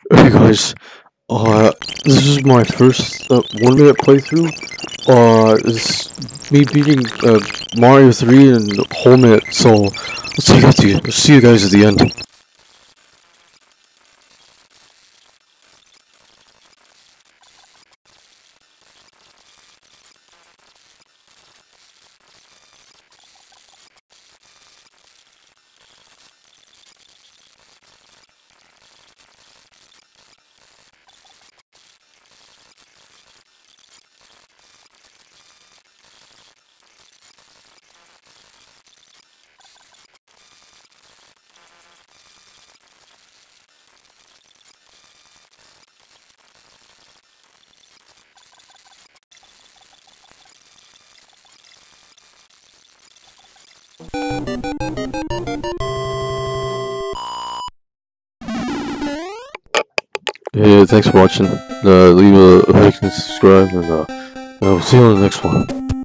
Hey guys, this is my first 1 minute playthrough. It's me beating Mario 3 in a whole minute. So let's see you guys at the end. Yeah, thanks for watching. Leave a like and subscribe, and we'll see you on the next one.